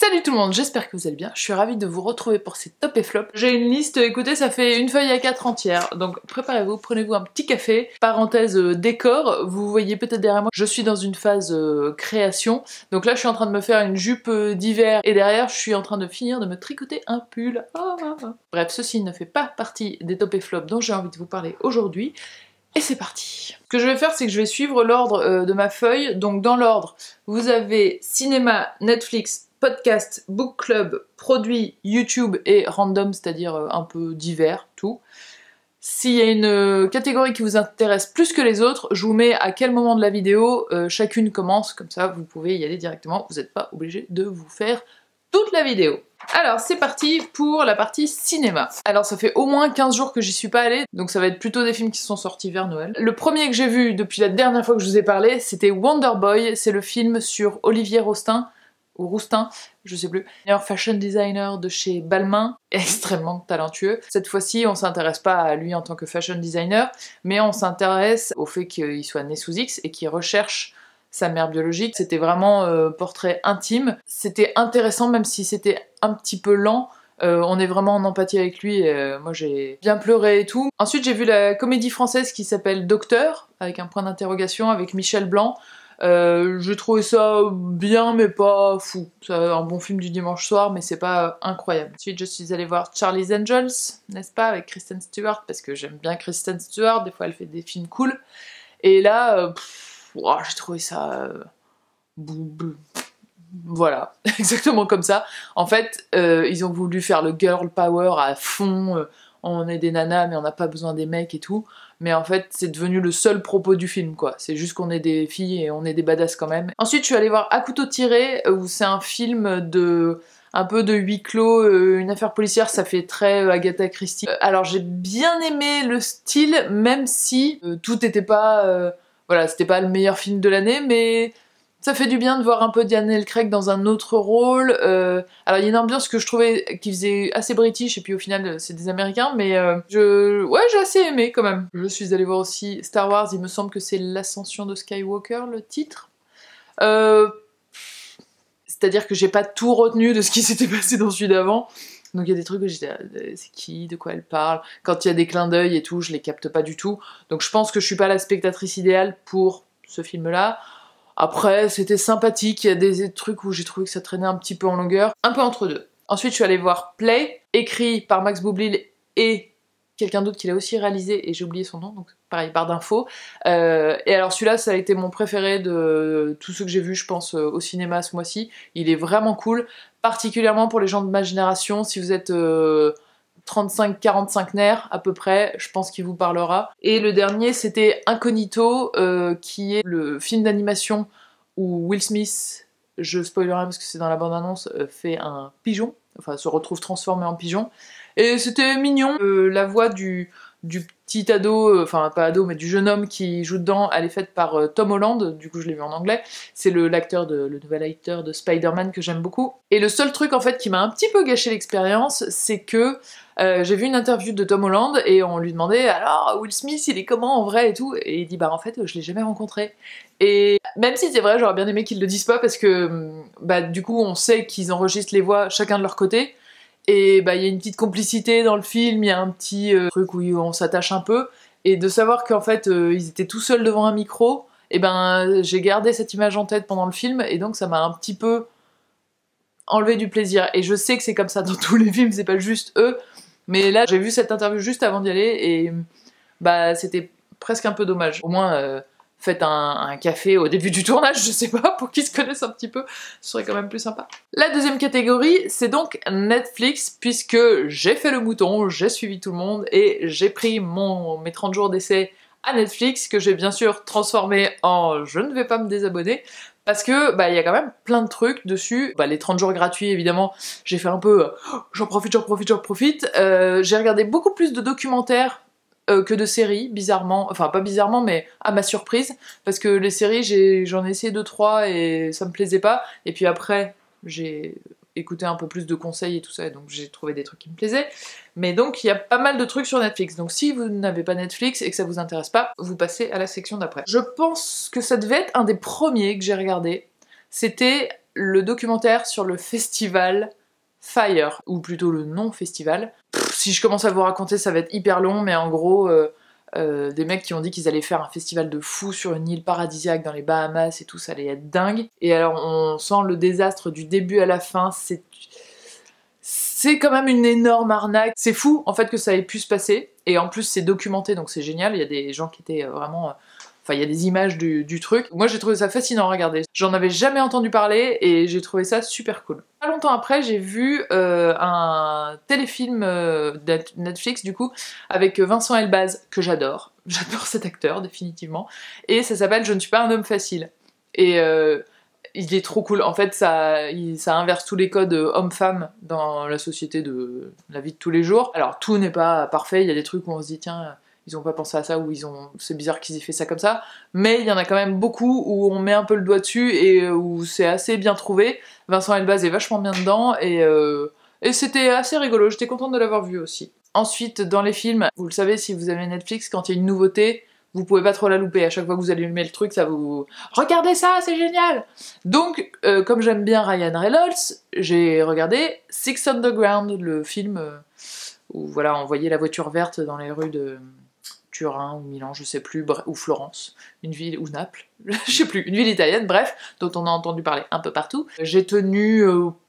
Salut tout le monde, j'espère que vous allez bien, je suis ravie de vous retrouver pour ces top et flop. J'ai une liste, écoutez, ça fait une feuille à 4 entière, donc préparez-vous, prenez-vous un petit café. Parenthèse décor, vous voyez peut-être derrière moi, je suis dans une phase création, donc là je suis en train de me faire une jupe d'hiver et derrière je suis en train de finir de me tricoter un pull. Bref, ceci ne fait pas partie des top et flop dont j'ai envie de vous parler aujourd'hui. Et c'est parti. Ce que je vais faire, c'est que je vais suivre l'ordre de ma feuille. Donc dans l'ordre, vous avez cinéma, Netflix, podcast, book club, produits, YouTube et random, c'est-à-dire un peu divers, tout. S'il y a une catégorie qui vous intéresse plus que les autres, je vous mets à quel moment de la vidéo chacune commence, comme ça vous pouvez y aller directement, vous n'êtes pas obligé de vous faire toute la vidéo. Alors c'est parti pour la partie cinéma. Alors ça fait au moins 15 jours que j'y suis pas allée, donc ça va être plutôt des films qui sont sortis vers Noël. Le premier que j'ai vu depuis la dernière fois que je vous ai parlé, c'était Wonder Boy, c'est le film sur Olivier Rousteing, ou Roustin, je sais plus, meilleur fashion designer de chez Balmain, extrêmement talentueux. Cette fois-ci, on s'intéresse pas à lui en tant que fashion designer, mais on s'intéresse au fait qu'il soit né sous X et qu'il recherche sa mère biologique. C'était vraiment portrait intime. C'était intéressant même si c'était un petit peu lent. On est vraiment en empathie avec lui et moi j'ai bien pleuré et tout. Ensuite j'ai vu la comédie française qui s'appelle Docteur, avec un point d'interrogation, avec Michel Blanc. J'ai trouvé ça bien mais pas fou. C'est un bon film du dimanche soir mais c'est pas incroyable. Ensuite je suis allée voir Charlie's Angels, n'est-ce pas, avec Kristen Stewart, parce que j'aime bien Kristen Stewart, des fois elle fait des films cool. Et là, j'ai trouvé ça... Voilà, exactement comme ça. En fait, ils ont voulu faire le girl power à fond, on est des nanas mais on n'a pas besoin des mecs et tout. Mais en fait, c'est devenu le seul propos du film, quoi. C'est juste qu'on est des filles et on est des badass quand même. Ensuite, je suis allée voir À couteau tiré, où c'est un film de... un peu de huis clos, une affaire policière, ça fait très Agatha Christie. Alors j'ai bien aimé le style, même si tout était pas... voilà, c'était pas le meilleur film de l'année, mais ça fait du bien de voir un peu Daniel Craig dans un autre rôle. Alors il y a une ambiance que je trouvais qui faisait assez british, et puis au final c'est des Américains, mais ouais, j'ai assez aimé quand même. Je suis allée voir aussi Star Wars, il me semble que c'est l'ascension de Skywalker, le titre. C'est-à-dire que j'ai pas tout retenu de ce qui s'était passé dans celui d'avant. Donc il y a des trucs où j'étais c'est qui, de quoi elle parle. Quand il y a des clins d'œil et tout, je les capte pas du tout. Donc je pense que je suis pas la spectatrice idéale pour ce film-là. Après, c'était sympathique, il y a des trucs où j'ai trouvé que ça traînait un petit peu en longueur. Un peu entre deux. Ensuite, je suis allée voir Play, écrit par Max Boublil et quelqu'un d'autre qui l'a aussi réalisé, et j'ai oublié son nom, donc pareil, barre d'infos. Et alors celui-là, ça a été mon préféré de tous ceux que j'ai vus, je pense, au cinéma ce mois-ci. Il est vraiment cool, particulièrement pour les gens de ma génération. Si vous êtes 35-45 nerfs à peu près, je pense qu'il vous parlera. Et le dernier, c'était Incognito, qui est le film d'animation où Will Smith, je spoilerai parce que c'est dans la bande-annonce, fait un pigeon, enfin se retrouve transformé en pigeon. Et c'était mignon. La voix du petit ado, enfin pas ado, mais du jeune homme qui joue dedans, elle est faite par Tom Holland, du coup je l'ai vu en anglais. C'est le nouvel acteur de Spider-Man que j'aime beaucoup. Et le seul truc en fait qui m'a un petit peu gâché l'expérience, c'est que j'ai vu une interview de Tom Holland et on lui demandait alors Will Smith il est comment en vrai et tout, et il dit bah en fait je l'ai jamais rencontré. Et même si c'est vrai, j'aurais bien aimé qu'ils le disent pas parce que bah du coup on sait qu'ils enregistrent les voix chacun de leur côté. Et bah il y a une petite complicité dans le film, il y a un petit truc où on s'attache un peu, et de savoir qu'en fait ils étaient tout seuls devant un micro, et ben j'ai gardé cette image en tête pendant le film, et donc ça m'a un petit peu enlevé du plaisir. Et je sais que c'est comme ça dans tous les films, c'est pas juste eux, mais là j'ai vu cette interview juste avant d'y aller, et bah c'était presque un peu dommage. Au moins faites un café au début du tournage, je sais pas, pour qu'ils se connaissent un petit peu, ce serait quand même plus sympa. La deuxième catégorie, c'est donc Netflix, puisque j'ai fait le mouton, j'ai suivi tout le monde, et j'ai pris mes 30 jours d'essai à Netflix, que j'ai bien sûr transformé en je ne vais pas me désabonner, parce que bah il y a quand même plein de trucs dessus. Bah les 30 jours gratuits évidemment, j'ai fait un peu j'en profite. J'ai regardé beaucoup plus de documentaires que de séries, bizarrement, enfin pas bizarrement mais à ma surprise, parce que les séries j'en ai essayé 2-3 et ça me plaisait pas, et puis après j'ai écouté un peu plus de conseils et tout ça, et donc j'ai trouvé des trucs qui me plaisaient. Mais donc il y a pas mal de trucs sur Netflix, donc si vous n'avez pas Netflix et que ça vous intéresse pas, vous passez à la section d'après. Je pense que ça devait être un des premiers que j'ai regardé, c'était le documentaire sur le festival Fire, ou plutôt le non-festival. Si je commence à vous raconter, ça va être hyper long, mais en gros, des mecs qui ont dit qu'ils allaient faire un festival de fous sur une île paradisiaque dans les Bahamas et tout, ça allait être dingue. Et alors on sent le désastre du début à la fin, c'est quand même une énorme arnaque. C'est fou en fait que ça ait pu se passer, et en plus c'est documenté donc c'est génial, il y a des gens qui étaient vraiment... Enfin, il y a des images du truc. Moi, j'ai trouvé ça fascinant à regarder. J'en avais jamais entendu parler et j'ai trouvé ça super cool. Pas longtemps après, j'ai vu un téléfilm Netflix, du coup, avec Vincent Elbaz, que j'adore. J'adore cet acteur, définitivement. Et ça s'appelle Je ne suis pas un homme facile. Et il est trop cool. En fait, ça inverse tous les codes homme-femme dans la société de la vie de tous les jours. Alors, tout n'est pas parfait. Il y a des trucs où on se dit, tiens... ils ont pas pensé à ça, ou c'est bizarre qu'ils aient fait ça comme ça, mais il y en a quand même beaucoup où on met un peu le doigt dessus et où c'est assez bien trouvé. Vincent Elbaz est vachement bien dedans, et c'était assez rigolo, j'étais contente de l'avoir vu aussi. Ensuite, dans les films, vous le savez si vous avez Netflix, quand il y a une nouveauté, vous pouvez pas trop la louper, à chaque fois que vous allumez le truc, ça vous... Regardez ça, c'est génial! Donc, comme j'aime bien Ryan Reynolds, j'ai regardé Six Underground, le film où voilà, on voyait la voiture verte dans les rues de... Turin ou Milan, je sais plus, ou Florence, une ville, ou Naples, je sais plus, une ville italienne, bref, dont on a entendu parler un peu partout. J'ai tenu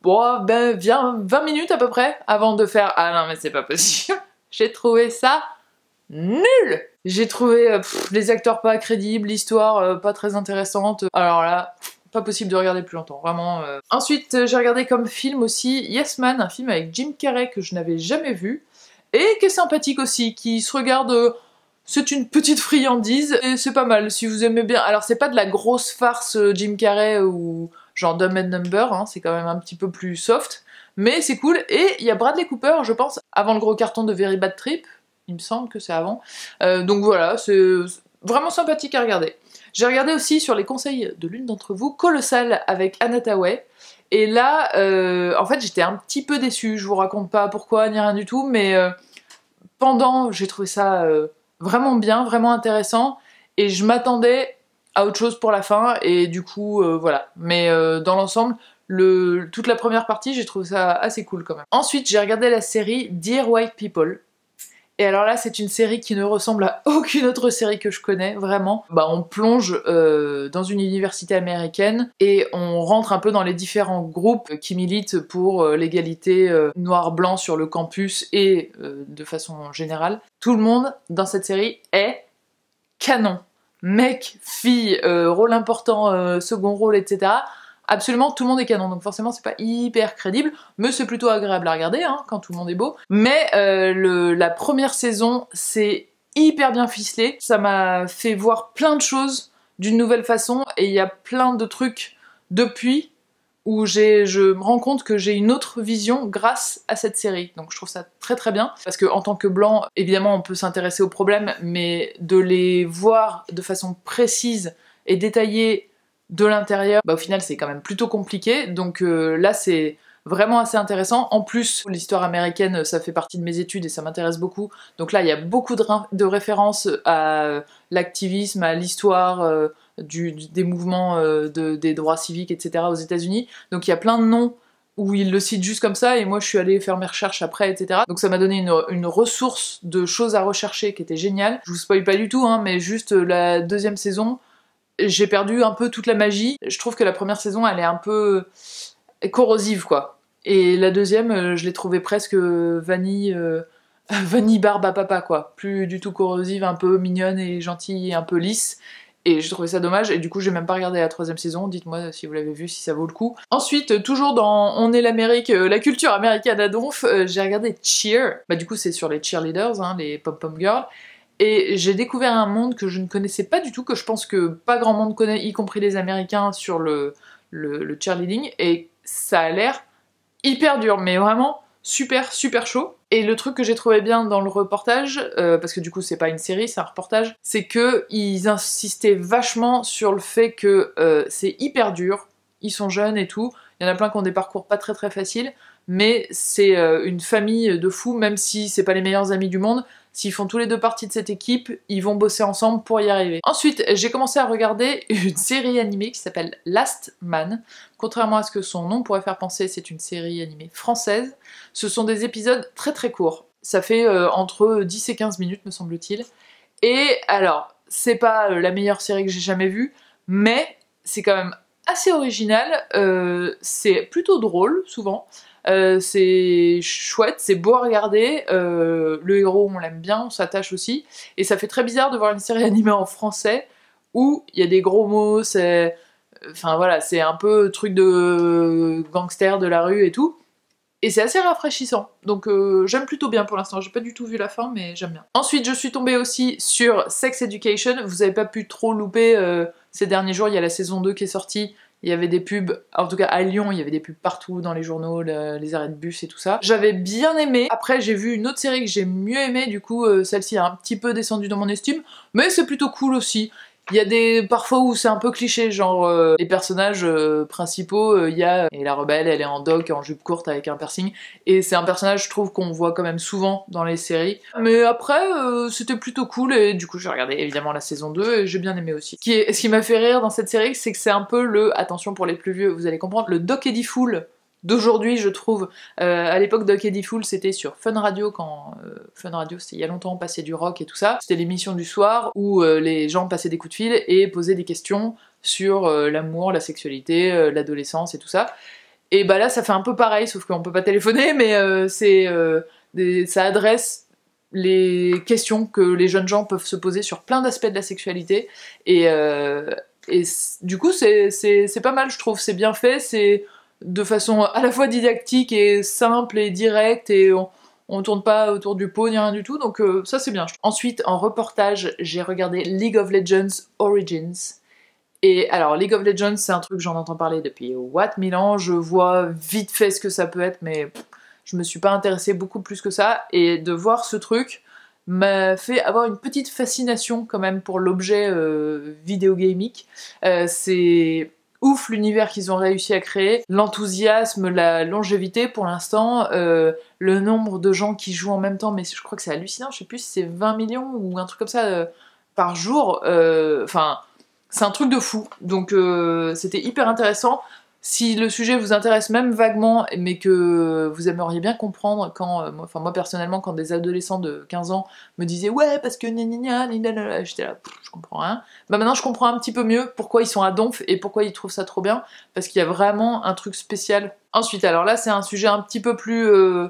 20 minutes à peu près avant de faire « Ah non mais c'est pas possible !» J'ai trouvé ça nul. J'ai trouvé les acteurs pas crédibles, l'histoire pas très intéressante, alors là... Pas possible de regarder plus longtemps, vraiment. Ensuite, j'ai regardé comme film aussi Yes Man, un film avec Jim Carrey que je n'avais jamais vu, et qui est sympathique aussi, qui se regarde... C'est une petite friandise, et c'est pas mal, si vous aimez bien. Alors c'est pas de la grosse farce Jim Carrey ou genre Dumb and Dumber, hein, c'est quand même un petit peu plus soft, mais c'est cool. Et il y a Bradley Cooper, je pense, avant le gros carton de Very Bad Trip, il me semble que c'est avant. Donc voilà, c'est vraiment sympathique à regarder. J'ai regardé aussi, sur les conseils de l'une d'entre vous, Colossal avec Anna Hathaway. Et là, en fait, j'étais un petit peu déçue, je vous raconte pas pourquoi ni rien du tout, mais pendant, j'ai trouvé ça... vraiment bien, vraiment intéressant, et je m'attendais à autre chose pour la fin, et du coup, voilà. Mais dans l'ensemble, toute la première partie, j'ai trouvé ça assez cool quand même. Ensuite, j'ai regardé la série Dear White People, et alors là, c'est une série qui ne ressemble à aucune autre série que je connais, vraiment. Bah, on plonge dans une université américaine, et on rentre un peu dans les différents groupes qui militent pour l'égalité noir-blanc sur le campus, et de façon générale. Tout le monde dans cette série est canon. Mec, fille, rôle important, second rôle, etc. Absolument tout le monde est canon, donc forcément c'est pas hyper crédible, mais c'est plutôt agréable à regarder hein, quand tout le monde est beau. Mais la première saison, c'est hyper bien ficelé, ça m'a fait voir plein de choses d'une nouvelle façon, et il y a plein de trucs depuis où je me rends compte que j'ai une autre vision grâce à cette série. Donc je trouve ça très très bien, parce que en tant que blanc, évidemment on peut s'intéresser aux problèmes, mais de les voir de façon précise et détaillée de l'intérieur, bah au final c'est quand même plutôt compliqué, donc là c'est vraiment assez intéressant. En plus, l'histoire américaine, ça fait partie de mes études et ça m'intéresse beaucoup, donc là il y a beaucoup de références à l'activisme, à l'histoire des mouvements des droits civiques, etc. aux États-Unis, donc il y a plein de noms où ils le citent juste comme ça, et moi je suis allée faire mes recherches après, etc. Donc ça m'a donné une ressource de choses à rechercher qui était géniale. Je vous spoil pas du tout, hein, mais juste la deuxième saison, j'ai perdu un peu toute la magie. Je trouve que la première saison, elle est un peu corrosive, quoi. Et la deuxième, je l'ai trouvée presque vanille barbe à papa, quoi. Plus du tout corrosive, un peu mignonne et gentille et un peu lisse. Et j'ai trouvé ça dommage, et du coup j'ai même pas regardé la troisième saison, dites-moi si vous l'avez vu, si ça vaut le coup. Ensuite, toujours dans On est l'Amérique, la culture américaine à donf, j'ai regardé Cheer. Bah du coup c'est sur les cheerleaders, hein, les pom-pom girls. Et j'ai découvert un monde que je ne connaissais pas du tout, que je pense que pas grand monde connaît, y compris les Américains, sur le cheerleading, et ça a l'air hyper dur, mais vraiment super super chaud. Et le truc que j'ai trouvé bien dans le reportage, parce que du coup c'est pas une série, c'est un reportage, c'est que ils insistaient vachement sur le fait que c'est hyper dur, ils sont jeunes et tout, il y en a plein qui ont des parcours pas très très faciles, mais c'est une famille de fous, même si c'est pas les meilleurs amis du monde, s'ils font tous les deux partie de cette équipe, ils vont bosser ensemble pour y arriver. Ensuite, j'ai commencé à regarder une série animée qui s'appelle Last Man. Contrairement à ce que son nom pourrait faire penser, c'est une série animée française. Ce sont des épisodes très très courts. Ça fait entre 10 et 15 minutes, me semble-t-il. Et alors, c'est pas la meilleure série que j'ai jamais vue, mais c'est quand même assez original, c'est plutôt drôle, souvent. C'est chouette, c'est beau à regarder, le héros on l'aime bien, on s'attache aussi, et ça fait très bizarre de voir une série animée en français où il y a des gros mots, c'est... Enfin voilà, c'est un peu truc de gangster de la rue et tout. Et c'est assez rafraîchissant, donc j'aime plutôt bien pour l'instant, j'ai pas du tout vu la fin mais j'aime bien. Ensuite je suis tombée aussi sur Sex Education, vous avez pas pu trop louper ces derniers jours, il y a la saison 2 qui est sortie, il y avait des pubs, en tout cas à Lyon, il y avait des pubs partout dans les journaux, les arrêts de bus et tout ça. J'avais bien aimé, après j'ai vu une autre série que j'ai mieux aimé, du coup celle-ci a un petit peu descendu dans mon estime, mais c'est plutôt cool aussi. Il y a des parfois où c'est un peu cliché, genre les personnages principaux, il y a et la rebelle, elle est en doc, en jupe courte avec un piercing, et c'est un personnage je trouve qu'on voit quand même souvent dans les séries. Mais après c'était plutôt cool et du coup j'ai regardé évidemment la saison 2 et j'ai bien aimé aussi. Ce qui m'a fait rire dans cette série, c'est que c'est un peu le, attention pour les plus vieux, vous allez comprendre, le Doc Eddie Fool d'aujourd'hui je trouve. À l'époque Doc Eddie Fool c'était sur Fun Radio, quand Fun Radio c'était il y a longtemps, on passait du rock et tout ça, c'était l'émission du soir où les gens passaient des coups de fil et posaient des questions sur l'amour, la sexualité, l'adolescence et tout ça. Et bah là ça fait un peu pareil, sauf qu'on peut pas téléphoner, mais ça adresse les questions que les jeunes gens peuvent se poser sur plein d'aspects de la sexualité, et du coup c'est pas mal je trouve, c'est bien fait, c'est de façon à la fois didactique et simple et directe, et on tourne pas autour du pot ni rien du tout, donc ça c'est bien. Ensuite en reportage j'ai regardé League of Legends Origins, et alors League of Legends c'est un truc, j'en entends parler depuis what 1000 ans, je vois vite fait ce que ça peut être, mais je me suis pas intéressée beaucoup plus que ça, et de voir ce truc m'a fait avoir une petite fascination quand même pour l'objet vidéogamique. C'est ouf l'univers qu'ils ont réussi à créer, l'enthousiasme, la longévité pour l'instant, le nombre de gens qui jouent en même temps, mais je crois que c'est hallucinant, je sais plus si c'est 20 millions ou un truc comme ça par jour, enfin c'est un truc de fou, donc c'était hyper intéressant. Si le sujet vous intéresse même vaguement, mais que vous aimeriez bien comprendre, quand, moi personnellement, quand des adolescents de 15 ans me disaient « Ouais, parce que gna gna gna gna », j'étais là, je comprends rien. Bah maintenant je comprends un petit peu mieux pourquoi ils sont à donf et pourquoi ils trouvent ça trop bien, parce qu'il y a vraiment un truc spécial. Ensuite, alors là c'est un sujet un petit peu plus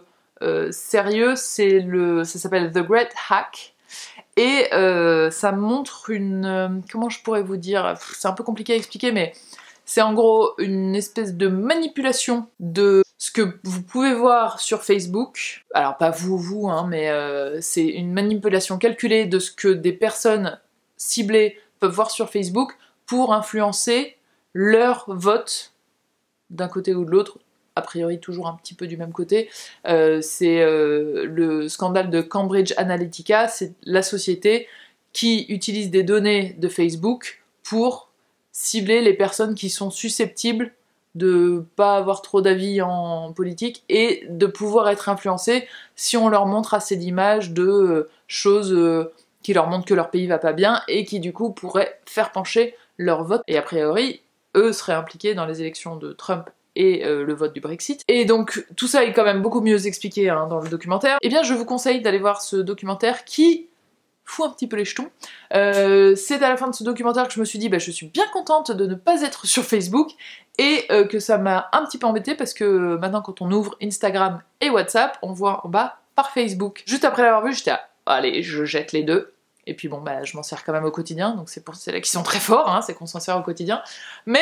sérieux, ça s'appelle The Great Hack. Et ça montre une... comment je pourrais vous dire, c'est un peu compliqué à expliquer, mais c'est en gros une espèce de manipulation de ce que vous pouvez voir sur Facebook. Alors pas vous, hein, mais c'est une manipulation calculée de ce que des personnes ciblées peuvent voir sur Facebook pour influencer leur vote d'un côté ou de l'autre, a priori toujours un petit peu du même côté. C'est le scandale de Cambridge Analytica, c'est la société qui utilise des données de Facebook pour cibler les personnes qui sont susceptibles de pas avoir trop d'avis en politique et de pouvoir être influencées si on leur montre assez d'images de choses qui leur montrent que leur pays va pas bien et qui du coup pourraient faire pencher leur vote. Et a priori, eux seraient impliqués dans les élections de Trump et le vote du Brexit. Et donc tout ça est quand même beaucoup mieux expliqué hein, dans le documentaire. Eh bien je vous conseille d'aller voir ce documentaire qui fout un petit peu les jetons. C'est à la fin de ce documentaire que je me suis dit bah, je suis bien contente de ne pas être sur Facebook, et que ça m'a un petit peu embêtée parce que maintenant quand on ouvre Instagram et WhatsApp, on voit en bas par Facebook. Juste après l'avoir vu, j'étais allez, je jette les deux. Et puis bon bah je m'en sers quand même au quotidien, donc c'est pour ceux-là qui sont très forts, hein, c'est qu'on s'en sert au quotidien. Mais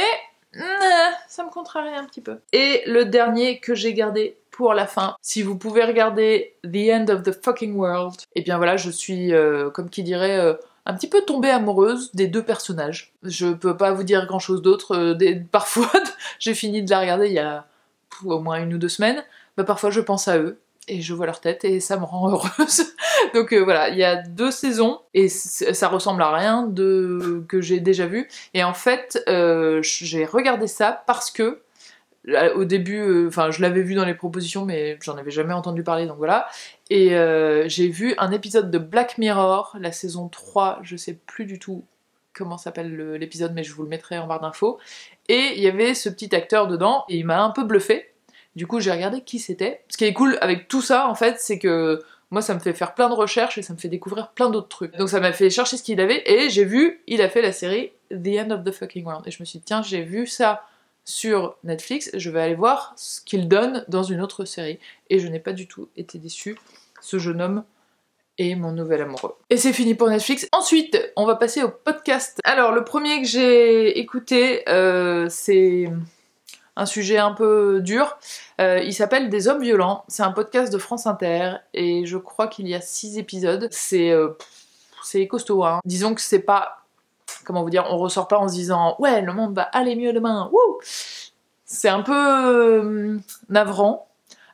ça me contrarie un petit peu. Et le dernier que j'ai gardé pour la fin, si vous pouvez regarder The End of the Fucking World, et bien voilà, je suis, comme qui dirait, un petit peu tombée amoureuse des deux personnages. Je peux pas vous dire grand chose d'autre, parfois j'ai fini de la regarder il y a au moins 1 ou 2 semaines, bah parfois je pense à eux, et je vois leur tête et ça me rend heureuse. Donc voilà, il y a 2 saisons et ça ressemble à rien que j'ai déjà vu. Et en fait, j'ai regardé ça parce que Au début, enfin je l'avais vu dans les propositions mais j'en avais jamais entendu parler donc voilà. Et j'ai vu un épisode de Black Mirror, la saison 3, je sais plus du tout comment s'appelle l'épisode mais je vous le mettrai en barre d'infos. Et il y avait ce petit acteur dedans et il m'a un peu bluffé. Du coup j'ai regardé qui c'était. Ce qui est cool avec tout ça en fait c'est que moi ça me fait faire plein de recherches et ça me fait découvrir plein d'autres trucs. Donc ça m'a fait chercher ce qu'il avait et j'ai vu, il a fait la série The End of the Fucking World. Et je me suis dit tiens j'ai vu ça sur Netflix, je vais aller voir ce qu'il donne dans une autre série. Et je n'ai pas du tout été déçue. Ce jeune homme est mon nouvel amoureux. Et c'est fini pour Netflix. Ensuite, on va passer au podcast. Alors, le premier que j'ai écouté, c'est un sujet un peu dur. Il s'appelle Des hommes violents. C'est un podcast de France Inter. Et je crois qu'il y a 6 épisodes. C'est costaud, hein. Disons que c'est pas... Comment vous dire, on ressort pas en se disant « Ouais, le monde va aller mieux demain, wouh !» C'est un peu navrant.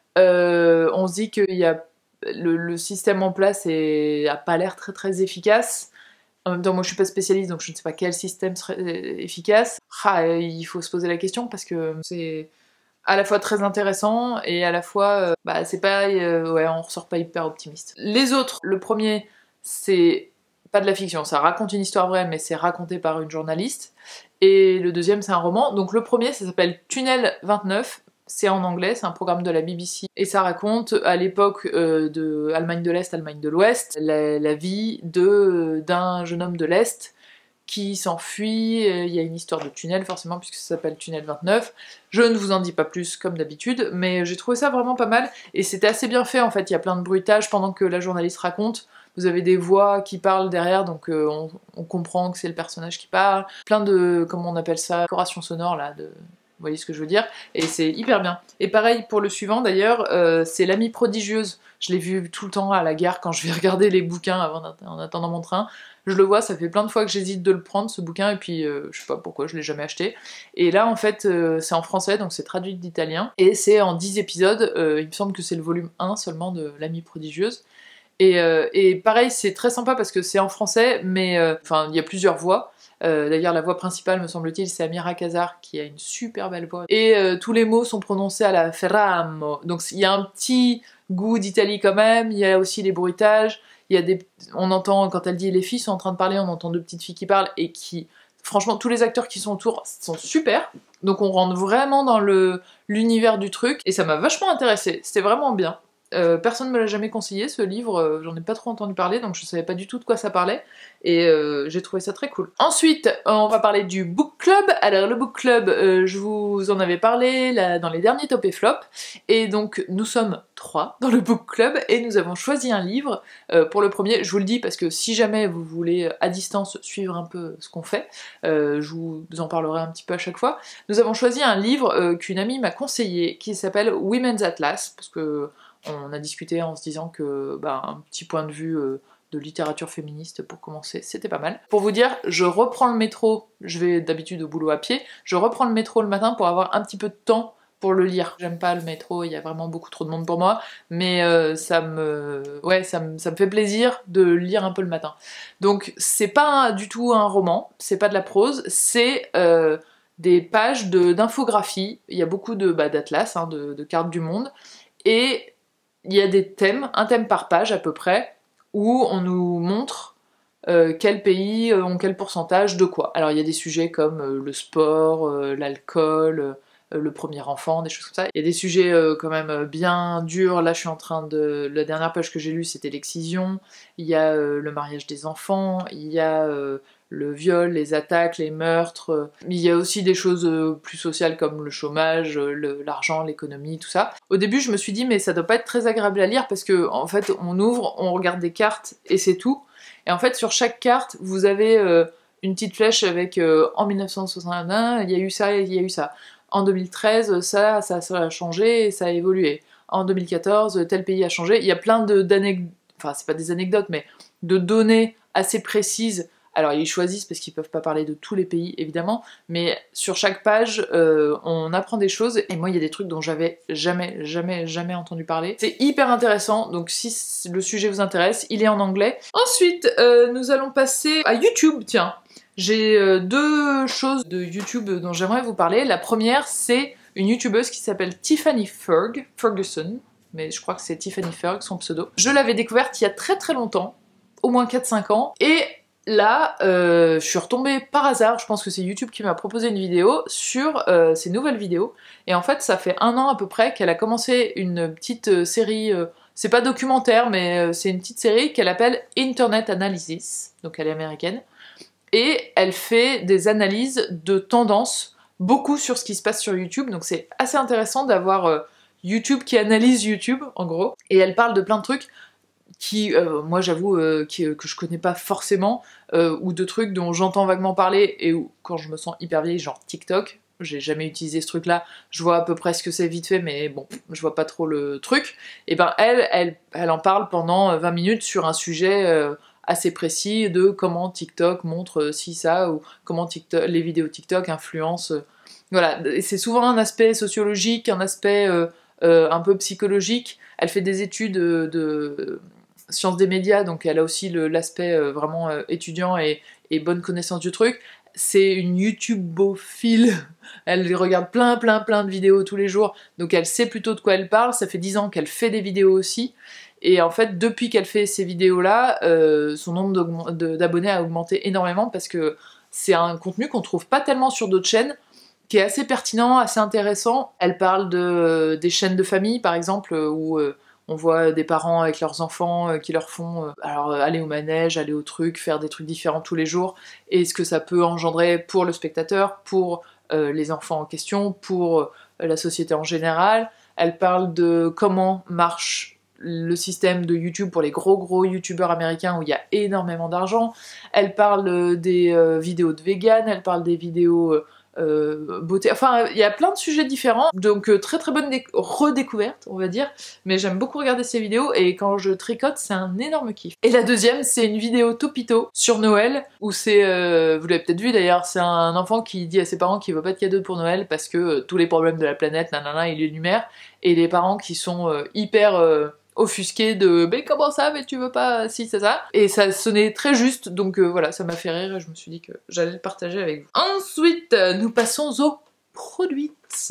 On se dit qu'il y a le système en place a pas l'air très très efficace. En même temps, moi je suis pas spécialiste donc je ne sais pas quel système serait efficace. Il faut se poser la question parce que c'est à la fois très intéressant et à la fois c'est pas ouais, on ressort pas hyper optimiste. Les autres, le premier c'est pas de la fiction, ça raconte une histoire vraie mais c'est raconté par une journaliste. Et le deuxième c'est un roman. Donc le premier ça s'appelle Tunnel 29. C'est en anglais, c'est un programme de la BBC et ça raconte à l'époque de Allemagne de l'Est, Allemagne de l'Ouest, la vie d'un jeune homme de l'Est qui s'enfuit. Il y a une histoire de tunnel forcément puisque ça s'appelle Tunnel 29. Je ne vous en dis pas plus comme d'habitude, mais j'ai trouvé ça vraiment pas mal et c'était assez bien fait en fait. Il y a plein de bruitages pendant que la journaliste raconte. Vous avez des voix qui parlent derrière, donc on comprend que c'est le personnage qui parle. Plein de, comment on appelle ça, décoration sonore là, vous voyez ce que je veux dire? Et c'est hyper bien. Et pareil pour le suivant d'ailleurs, c'est L'amie prodigieuse. Je l'ai vu tout le temps à la gare quand je vais regarder les bouquins en attendant mon train. Je le vois, ça fait plein de fois que j'hésite de le prendre ce bouquin et puis je sais pas pourquoi je l'ai jamais acheté. Et là en fait c'est en français donc c'est traduit d'italien et c'est en 10 épisodes, il me semble que c'est le volume 1 seulement de L'amie prodigieuse. Et pareil c'est très sympa parce que c'est en français mais enfin il y a plusieurs voix. D'ailleurs la voix principale me semble-t-il c'est Amira Kazar qui a une super belle voix et tous les mots sont prononcés à la ferramo donc il y a un petit goût d'Italie quand même, il y a aussi les bruitages, on entend quand elle dit les filles sont en train de parler, on entend 2 petites filles qui parlent et qui franchement tous les acteurs qui sont autour sont super donc on rentre vraiment dans l'univers du truc et ça m'a vachement intéressée, c'était vraiment bien. Personne ne me l'a jamais conseillé ce livre, j'en ai pas trop entendu parler donc je savais pas du tout de quoi ça parlait et j'ai trouvé ça très cool. Ensuite on va parler du book club. Alors le book club je vous en avais parlé là, dans les derniers top et flop et donc nous sommes 3 dans le book club et nous avons choisi un livre pour le premier. Je vous le dis parce que si jamais vous voulez à distance suivre un peu ce qu'on fait, je vous en parlerai un petit peu à chaque fois. Nous avons choisi un livre qu'une amie m'a conseillé qui s'appelle Women's Atlas parce que on a discuté en se disant que un petit point de vue de littérature féministe pour commencer, c'était pas mal. Pour vous dire, je reprends le métro, je vais d'habitude au boulot à pied, je reprends le métro le matin pour avoir un petit peu de temps pour le lire. J'aime pas le métro, il y a vraiment beaucoup trop de monde pour moi, mais ça me fait plaisir de lire un peu le matin. Donc c'est pas du tout un roman, c'est pas de la prose, c'est des pages d'infographie, il y a beaucoup d'atlas, de cartes du monde, et il y a des thèmes, un thème par page à peu près, où on nous montre quels pays ont quel pourcentage de quoi. Alors il y a des sujets comme le sport, l'alcool, le premier enfant, des choses comme ça. Il y a des sujets quand même bien durs, là je suis en train de... La dernière page que j'ai lue c'était l'excision, il y a le mariage des enfants, il y a... le viol, les attaques, les meurtres. Il y a aussi des choses plus sociales comme le chômage, l'argent, l'économie, tout ça. Au début, je me suis dit, mais ça doit pas être très agréable à lire parce que, en fait, on ouvre, on regarde des cartes et c'est tout. Et en fait, sur chaque carte, vous avez une petite flèche avec en 1961, il y a eu ça, il y a eu ça. En 2013, ça a changé et ça a évolué. En 2014, tel pays a changé. Il y a plein d'anecdotes, enfin, c'est pas des anecdotes, mais de données assez précises. Alors ils choisissent parce qu'ils peuvent pas parler de tous les pays évidemment, mais sur chaque page on apprend des choses et moi il y a des trucs dont j'avais jamais entendu parler. C'est hyper intéressant donc si le sujet vous intéresse, il est en anglais. Ensuite nous allons passer à YouTube, tiens. J'ai 2 choses de YouTube dont j'aimerais vous parler. La première c'est une youtubeuse qui s'appelle Tiffany Ferguson, mais je crois que c'est Tiffany Ferg, son pseudo. Je l'avais découverte il y a très très longtemps, au moins 4-5 ans, et là, je suis retombée par hasard, je pense que c'est YouTube qui m'a proposé une vidéo sur ses nouvelles vidéos, et en fait ça fait 1 an à peu près qu'elle a commencé une petite série, c'est pas documentaire, mais c'est une petite série qu'elle appelle Internet Analysis, donc elle est américaine, et elle fait des analyses de tendances, beaucoup sur ce qui se passe sur YouTube, donc c'est assez intéressant d'avoir YouTube qui analyse YouTube, en gros, et elle parle de plein de trucs qui, moi j'avoue, que je connais pas forcément, ou de trucs dont j'entends vaguement parler, et où, quand je me sens hyper vieille, genre TikTok, j'ai jamais utilisé ce truc-là, je vois à peu près ce que c'est vite fait, mais bon, je vois pas trop le truc, et ben elle en parle pendant 20 minutes sur un sujet assez précis de comment TikTok montre ci, ça, ou comment les vidéos TikTok influencent... voilà, et c'est souvent un aspect sociologique, un aspect un peu psychologique. Elle fait des études de sciences des médias, donc elle a aussi l'aspect vraiment étudiant et bonne connaissance du truc. C'est une YouTubeophile, elle regarde plein de vidéos tous les jours, donc elle sait plutôt de quoi elle parle, ça fait 10 ans qu'elle fait des vidéos aussi, et en fait depuis qu'elle fait ces vidéos-là, son nombre d'abonnés a augmenté énormément, parce que c'est un contenu qu'on trouve pas tellement sur d'autres chaînes, qui est assez pertinent, assez intéressant. Elle parle des chaînes de famille, par exemple, où on voit des parents avec leurs enfants qui leur font aller au manège, aller au truc, faire des trucs différents tous les jours, et ce que ça peut engendrer pour le spectateur, pour les enfants en question, pour la société en général. Elle parle de comment marche le système de YouTube pour les gros youtubeurs américains où il y a énormément d'argent. Elle parle des vidéos de vegan, elle parle des vidéos... beauté, enfin il y a plein de sujets différents, donc très bonne redécouverte on va dire, mais j'aime beaucoup regarder ces vidéos, et quand je tricote c'est un énorme kiff. Et la deuxième c'est une vidéo Topito sur Noël, où c'est, vous l'avez peut-être vu d'ailleurs, c'est un enfant qui dit à ses parents qu'il veut pas de cadeau pour Noël parce que tous les problèmes de la planète, nanana, il énumère, et les parents qui sont hyper... offusqué de mais comment ça, mais tu veux pas si c'est ça, et ça sonnait très juste, donc voilà, ça m'a fait rire et je me suis dit que j'allais le partager avec vous. Ensuite nous passons aux produits.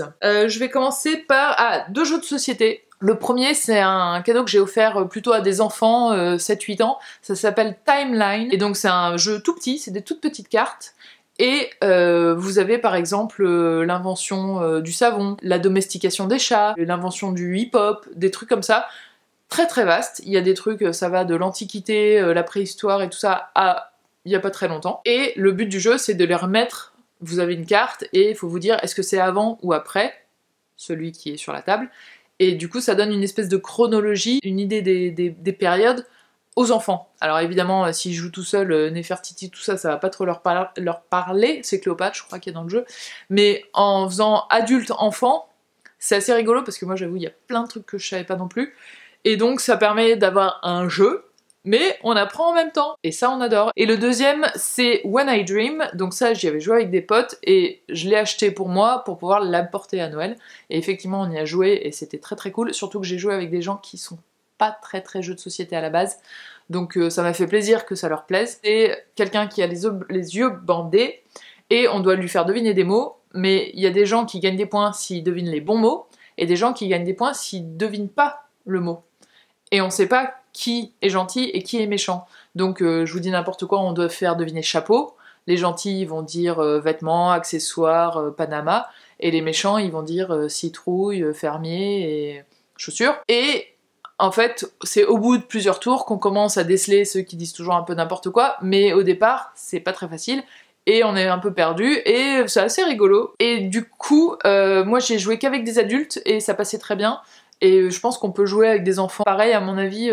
Je vais commencer par 2 jeux de société. Le premier c'est un cadeau que j'ai offert plutôt à des enfants 7-8 ans, ça s'appelle Timeline, et donc c'est un jeu tout petit, c'est des toutes petites cartes. Et vous avez par exemple l'invention du savon, la domestication des chats, l'invention du hip-hop, des trucs comme ça. Très vaste, il y a des trucs, ça va de l'Antiquité, la préhistoire et tout ça à il y a pas très longtemps. Et le but du jeu c'est de les remettre, vous avez une carte et il faut vous dire est-ce que c'est avant ou après, celui qui est sur la table, et du coup ça donne une espèce de chronologie, une idée des périodes aux enfants. Alors évidemment s'ils jouent tout seuls, Nefertiti, tout ça, ça va pas trop leur parler, c'est Cléopâtre je crois qu'il y a dans le jeu, mais en faisant adulte-enfant, c'est assez rigolo parce que moi j'avoue il y a plein de trucs que je savais pas non plus. Et donc ça permet d'avoir un jeu, mais on apprend en même temps, et ça on adore. Et le deuxième c'est When I Dream, donc ça j'y avais joué avec des potes, et je l'ai acheté pour moi pour pouvoir l'apporter à Noël, et effectivement on y a joué et c'était très cool, surtout que j'ai joué avec des gens qui sont pas très jeux de société à la base, donc ça m'a fait plaisir que ça leur plaise. C'est quelqu'un qui a les yeux bandés, et on doit lui faire deviner des mots, mais il y a des gens qui gagnent des points s'ils devinent les bons mots, et des gens qui gagnent des points s'ils devinent pas le mot. Et on sait pas qui est gentil et qui est méchant. Donc je vous dis n'importe quoi, on doit faire deviner chapeau, les gentils ils vont dire vêtements, accessoires, Panama, et les méchants ils vont dire citrouille, fermier et chaussures. Et en fait c'est au bout de plusieurs tours qu'on commence à déceler ceux qui disent toujours un peu n'importe quoi, mais au départ c'est pas très facile, et on est un peu perdu, et c'est assez rigolo. Et du coup, moi j'ai joué qu'avec des adultes, et ça passait très bien. Et je pense qu'on peut jouer avec des enfants, pareil à mon avis,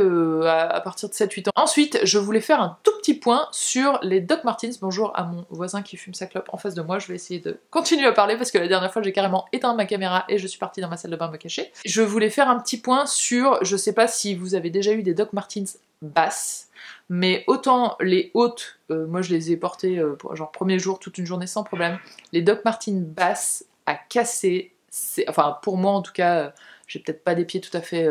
à partir de 7-8 ans. Ensuite, je voulais faire un tout petit point sur les Doc Martens. Bonjour à mon voisin qui fume sa clope en face de moi, je vais essayer de continuer à parler parce que la dernière fois j'ai carrément éteint ma caméra et je suis partie dans ma salle de bain me cacher. Je voulais faire un petit point sur, je sais pas si vous avez déjà eu des Doc Martens basses, mais autant les hautes, moi je les ai portées genre premier jour, toute une journée sans problème. Les Doc Martens basses à casser, enfin pour moi en tout cas, j'ai peut-être pas des pieds tout à fait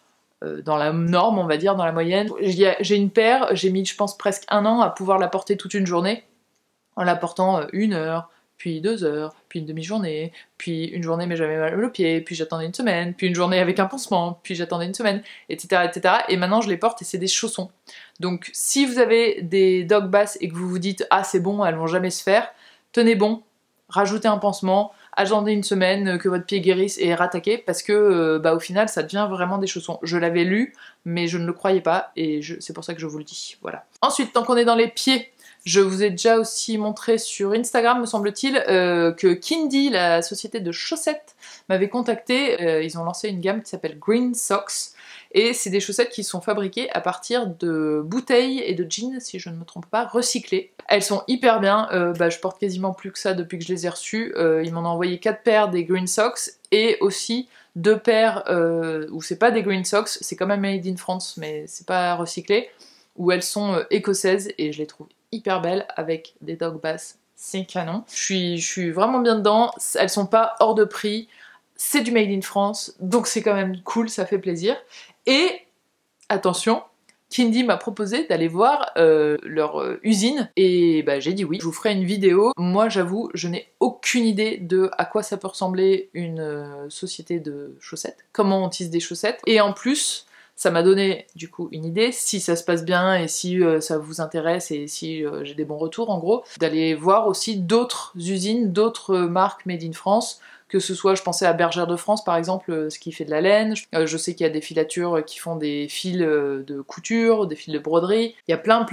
dans la norme, on va dire, dans la moyenne. J'ai une paire, j'ai mis je pense presque 1 an à pouvoir la porter toute une journée, en la portant 1 heure, puis 2 heures, puis une demi-journée, puis une journée mais j'avais mal au pied, puis j'attendais une semaine, puis une journée avec un pansement, puis j'attendais une semaine, etc., etc. Et maintenant je les porte et c'est des chaussons. Donc si vous avez des dog bass et que vous vous dites ah c'est bon, elles vont jamais se faire, tenez bon, rajoutez un pansement, attendez une semaine que votre pied guérisse et rattaquez parce que au final ça devient vraiment des chaussons. Je l'avais lu mais je ne le croyais pas et c'est pour ça que je vous le dis, voilà. Ensuite, tant qu'on est dans les pieds, je vous ai déjà aussi montré sur Instagram, me semble-t-il, que Kindy, la société de chaussettes, m'avait contacté. Ils ont lancé une gamme qui s'appelle Green Socks. Et c'est des chaussettes qui sont fabriquées à partir de bouteilles et de jeans, si je ne me trompe pas, recyclées. Elles sont hyper bien, je porte quasiment plus que ça depuis que je les ai reçues. Ils m'en ont envoyé 4 paires des Green Socks et aussi 2 paires où c'est pas des Green Socks, c'est quand même made in France mais c'est pas recyclé, où elles sont écossaises et je les trouve hyper belles avec des dog bass, c'est canon. Je suis vraiment bien dedans, elles sont pas hors de prix, c'est du made in France, donc c'est quand même cool, ça fait plaisir. Et attention, Kindy m'a proposé d'aller voir leur usine et j'ai dit oui, je vous ferai une vidéo. Moi j'avoue, je n'ai aucune idée de à quoi ça peut ressembler une société de chaussettes, comment on tisse des chaussettes, et en plus ça m'a donné du coup une idée, si ça se passe bien et si ça vous intéresse et si j'ai des bons retours en gros, d'aller voir aussi d'autres usines, d'autres marques made in France, que ce soit, je pensais à Bergère de France par exemple, ce qui fait de la laine, je sais qu'il y a des filatures qui font des fils de couture, des fils de broderie, il y a plein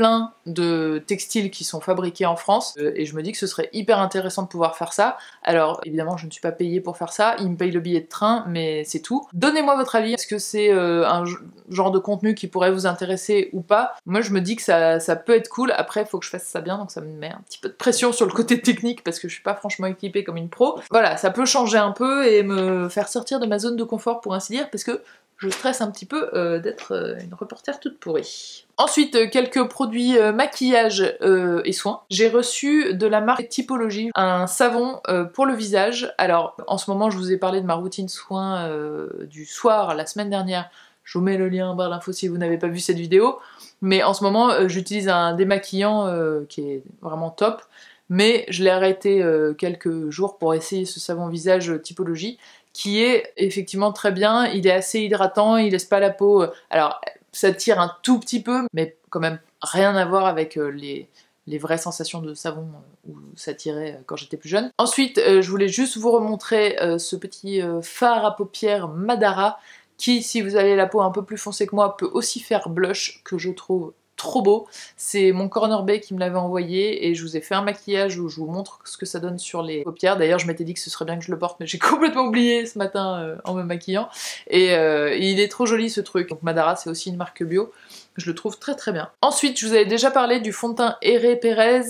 de textiles qui sont fabriqués en France, et je me dis que ce serait hyper intéressant de pouvoir faire ça. Alors évidemment je ne suis pas payée pour faire ça, ils me payent le billet de train, mais c'est tout. Donnez-moi votre avis, est-ce que c'est un genre de contenu qui pourrait vous intéresser ou pas? Moi je me dis que ça peut être cool, après il faut que je fasse ça bien, donc ça me met un petit peu de pression sur le côté technique parce que je suis pas franchement équipée comme une pro. Voilà, ça peut changer un peu et me faire sortir de ma zone de confort pour ainsi dire, parce que je stresse un petit peu d'être une reporter toute pourrie. Ensuite, quelques produits maquillage et soins. J'ai reçu de la marque Typologie un savon pour le visage. Alors, en ce moment, je vous ai parlé de ma routine soins du soir la semaine dernière. Je vous mets le lien en barre d'infos si vous n'avez pas vu cette vidéo. Mais en ce moment, j'utilise un démaquillant qui est vraiment top. Mais je l'ai arrêté quelques jours pour essayer ce savon visage Typologie, qui est effectivement très bien, il est assez hydratant, il laisse pas la peau... alors, ça tire un tout petit peu, mais quand même rien à voir avec les vraies sensations de savon où ça tirait quand j'étais plus jeune. Ensuite, je voulais juste vous remontrer ce petit fard à paupières Madara, qui, si vous avez la peau un peu plus foncée que moi, peut aussi faire blush, que je trouve trop beau. C'est mon Corner Bay qui me l'avait envoyé et je vous ai fait un maquillage où je vous montre ce que ça donne sur les paupières. D'ailleurs je m'étais dit que ce serait bien que je le porte mais j'ai complètement oublié ce matin en me maquillant. Et il est trop joli ce truc. Donc Madara c'est aussi une marque bio. Je le trouve très très bien. Ensuite je vous avais déjà parlé du fond de teint Herré Pérez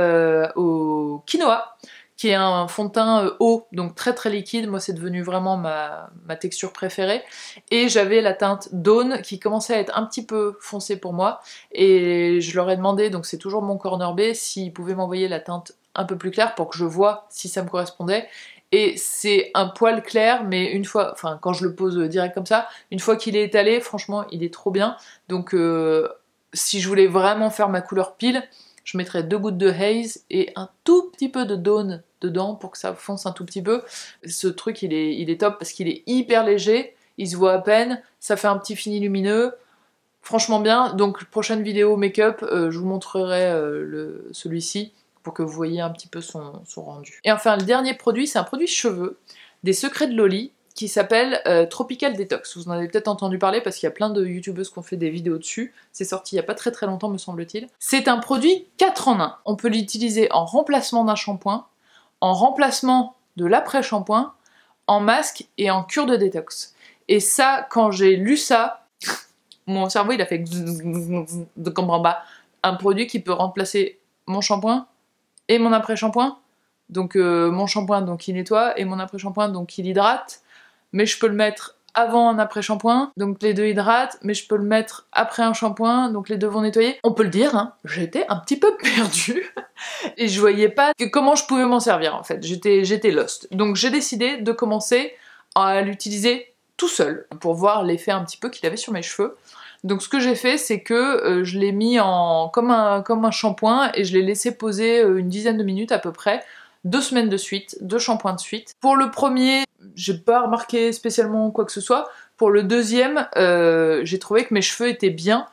au quinoa, qui est un fond de teint eau, donc très très liquide. Moi c'est devenu vraiment ma texture préférée. Et j'avais la teinte Dawn qui commençait à être un petit peu foncée pour moi. Et je leur ai demandé, donc c'est toujours mon Corner B, s'ils pouvaient m'envoyer la teinte un peu plus claire pour que je vois si ça me correspondait. Et c'est un poil clair, mais une fois, enfin quand je le pose direct comme ça, une fois qu'il est étalé, franchement il est trop bien. Donc si je voulais vraiment faire ma couleur pile, je mettrais 2 gouttes de Haze et un tout petit peu de Dawn dedans pour que ça fonce un tout petit peu. Ce truc il est top parce qu'il est hyper léger, il se voit à peine, ça fait un petit fini lumineux, franchement bien. Donc prochaine vidéo make-up, je vous montrerai celui-ci pour que vous voyez un petit peu son rendu. Et enfin le dernier produit, c'est un produit cheveux, des Secrets de Loli, qui s'appelle Tropical Detox. Vous en avez peut-être entendu parler parce qu'il y a plein de youtubeuses qui ont fait des vidéos dessus. C'est sorti il y a pas très très longtemps me semble-t-il. C'est un produit 4 en 1. On peut l'utiliser en remplacement d'un shampoing, en remplacement de l'après-shampoing, en masque et en cure de détox. Et ça, quand j'ai lu ça, mon cerveau il a fait de comprends pas. Un produit qui peut remplacer mon shampoing et mon après-shampoing. Donc mon shampoing donc il nettoie et mon après-shampoing donc il hydrate. Mais je peux le mettre avant un après-shampoing, donc les deux hydratent, mais je peux le mettre après un shampoing, donc les deux vont nettoyer. On peut le dire, hein, j'étais un petit peu perdue, et je voyais pas comment je pouvais m'en servir en fait, j'étais lost. Donc j'ai décidé de commencer à l'utiliser tout seul, pour voir l'effet un petit peu qu'il avait sur mes cheveux. Donc ce que j'ai fait, c'est que je l'ai mis comme un shampoing, et je l'ai laissé poser une dizaine de minutes à peu près, 2 semaines de suite, 2 shampoings de suite. Pour le premier, j'ai pas remarqué spécialement quoi que ce soit. Pour le deuxième, j'ai trouvé que mes cheveux étaient bien.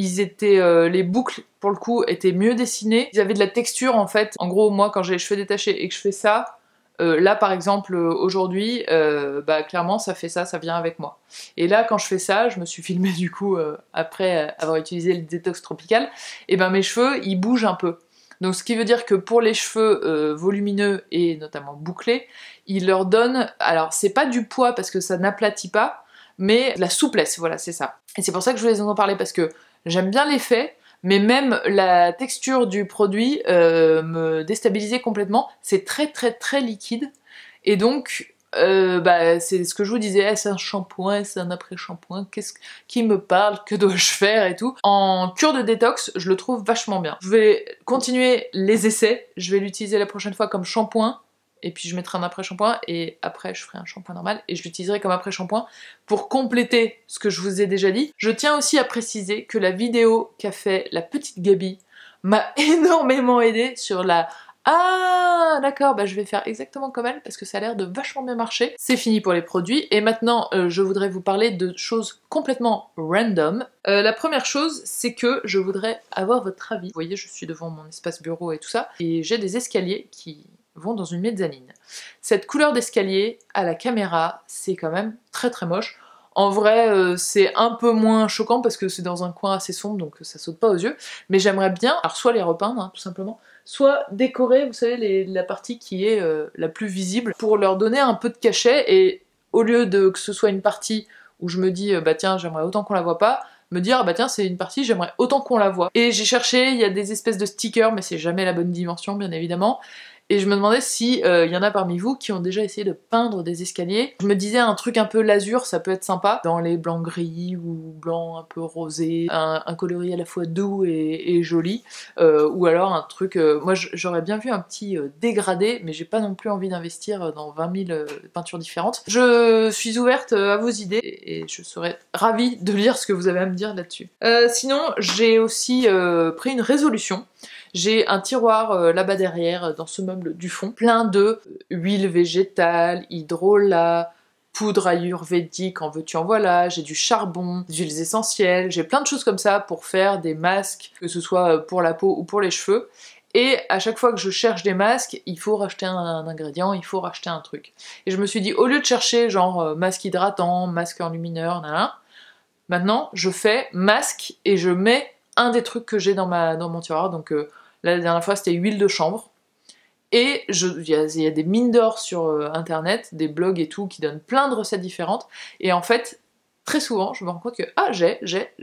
Les boucles, pour le coup, étaient mieux dessinées. Ils avaient de la texture, en fait. En gros, moi, quand j'ai les cheveux détachés et que je fais ça, là, par exemple, aujourd'hui, bah, clairement, ça fait ça vient avec moi. Et là, quand je fais ça, je me suis filmée, du coup, après avoir utilisé le détox tropical, et ben mes cheveux, ils bougent un peu. Donc, ce qui veut dire que pour les cheveux volumineux et notamment bouclés, il leur donne... Alors, c'est pas du poids parce que ça n'aplatit pas, mais de la souplesse, voilà, c'est ça. Et c'est pour ça que je voulais vous en parler, parce que j'aime bien l'effet, mais même la texture du produit me déstabilisait complètement. C'est très liquide, et donc bah, c'est ce que je vous disais, c'est un shampoing, c'est un après-shampoing, qui me parle, que dois-je faire et tout. En cure de détox, je le trouve vachement bien. Je vais continuer les essais, je vais l'utiliser la prochaine fois comme shampoing, et puis je mettrai un après-shampoing, et après je ferai un shampoing normal, et je l'utiliserai comme après-shampoing pour compléter ce que je vous ai déjà dit. Je tiens aussi à préciser que la vidéo qu'a fait la petite Gabi m'a énormément aidée sur la... Ah d'accord, bah je vais faire exactement comme elle parce que ça a l'air de vachement bien marcher. C'est fini pour les produits, et maintenant je voudrais vous parler de choses complètement random. La première chose, c'est que je voudrais avoir votre avis. Vous voyez, je suis devant mon espace bureau et tout ça, et j'ai des escaliers qui vont dans une mezzanine. Cette couleur d'escalier, à la caméra, c'est quand même très moche. En vrai, c'est un peu moins choquant parce que c'est dans un coin assez sombre, donc ça saute pas aux yeux. Mais j'aimerais bien, alors soit les repeindre, hein, tout simplement, soit décorer, vous savez, la partie qui est la plus visible, pour leur donner un peu de cachet, et au lieu de que ce soit une partie où je me dis, bah tiens, j'aimerais autant qu'on la voit pas, me dire, bah tiens, c'est une partie, j'aimerais autant qu'on la voit. Et j'ai cherché, il y a des espèces de stickers, mais c'est jamais la bonne dimension, bien évidemment. Et je me demandais si y en a parmi vous qui ont déjà essayé de peindre des escaliers. Je me disais un truc un peu l'azur, ça peut être sympa, dans les blancs gris ou blancs un peu rosés, un coloris à la fois doux et joli, ou alors un truc... moi j'aurais bien vu un petit dégradé, mais j'ai pas non plus envie d'investir dans 20 000 peintures différentes. Je suis ouverte à vos idées, et je serais ravie de lire ce que vous avez à me dire là-dessus. Sinon, j'ai aussi pris une résolution. J'ai un tiroir là-bas derrière, dans ce meuble du fond, plein de huiles végétales, hydrolat, poudre ayurvédique, en veux-tu en voilà, j'ai du charbon, des huiles essentielles, j'ai plein de choses comme ça pour faire des masques, que ce soit pour la peau ou pour les cheveux. Et à chaque fois que je cherche des masques, il faut racheter un ingrédient, il faut racheter un truc. Et je me suis dit, au lieu de chercher genre masque hydratant, masque enlumineur, nanana, maintenant je fais masque et je mets un des trucs que j'ai dans mon tiroir. Donc là, la dernière fois, c'était huile de chanvre. Et il y a des mines d'or sur internet, des blogs et tout, qui donnent plein de recettes différentes. Et en fait, très souvent, je me rends compte que j'ai.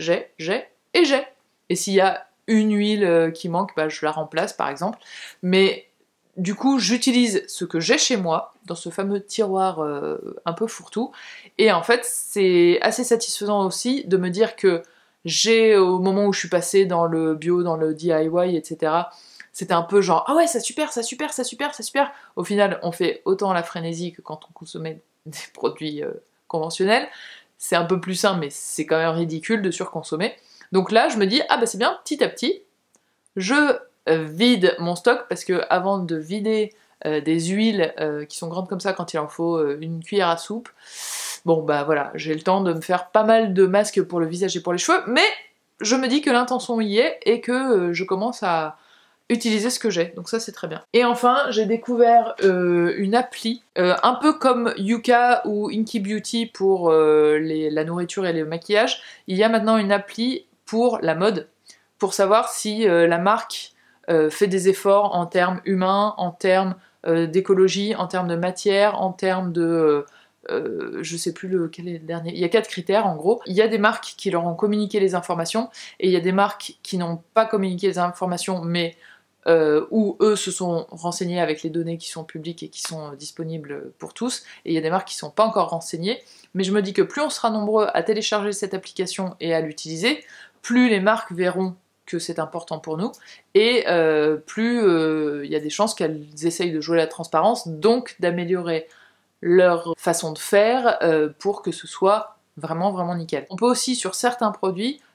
Et s'il y a une huile qui manque, bah, je la remplace par exemple. Mais du coup, j'utilise ce que j'ai chez moi, dans ce fameux tiroir un peu fourre-tout. Et en fait, c'est assez satisfaisant aussi de me dire que j'ai, au moment où je suis passée dans le bio, dans le DIY, etc., c'était un peu genre, ah ouais, ça super. Au final, on fait autant la frénésie que quand on consommait des produits conventionnels. C'est un peu plus sain, mais c'est quand même ridicule de surconsommer. Donc là, je me dis, ah bah c'est bien, petit à petit, je vide mon stock, parce que avant de vider des huiles qui sont grandes comme ça, quand il en faut une cuillère à soupe, bon bah voilà, j'ai le temps de me faire pas mal de masques pour le visage et pour les cheveux, mais je me dis que l'intention y est, et que je commence à utiliser ce que j'ai, donc ça c'est très bien. Et enfin, j'ai découvert une appli, un peu comme Yuka ou Inky Beauty pour la nourriture et le maquillage. Il y a maintenant une appli pour la mode, pour savoir si la marque fait des efforts en termes humains, en termes d'écologie, en termes de matière, en termes de... je sais plus quel est le dernier, il y a 4 critères en gros. Il y a des marques qui leur ont communiqué les informations, et il y a des marques qui n'ont pas communiqué les informations, mais où eux se sont renseignés avec les données qui sont publiques et qui sont disponibles pour tous, et il y a des marques qui ne sont pas encore renseignées. Mais je me dis que plus on sera nombreux à télécharger cette application et à l'utiliser, plus les marques verront que c'est important pour nous, et plus il y a des chances qu'elles essayent de jouer la transparence, donc d'améliorer leur façon de faire pour que ce soit vraiment nickel. On peut aussi, sur certains produits,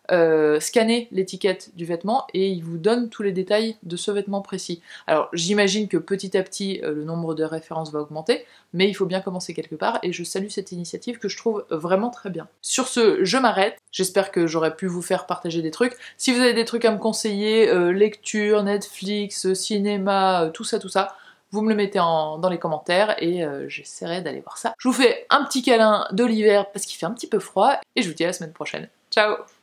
scanner l'étiquette du vêtement et il vous donne tous les détails de ce vêtement précis. Alors j'imagine que petit à petit le nombre de références va augmenter, mais il faut bien commencer quelque part et je salue cette initiative que je trouve vraiment très bien. Sur ce, je m'arrête, j'espère que j'aurai pu vous faire partager des trucs. Si vous avez des trucs à me conseiller, lecture, Netflix, cinéma, tout ça, vous me le mettez dans les commentaires et j'essaierai d'aller voir ça. Je vous fais un petit câlin de l'hiver parce qu'il fait un petit peu froid et je vous dis à la semaine prochaine. Ciao!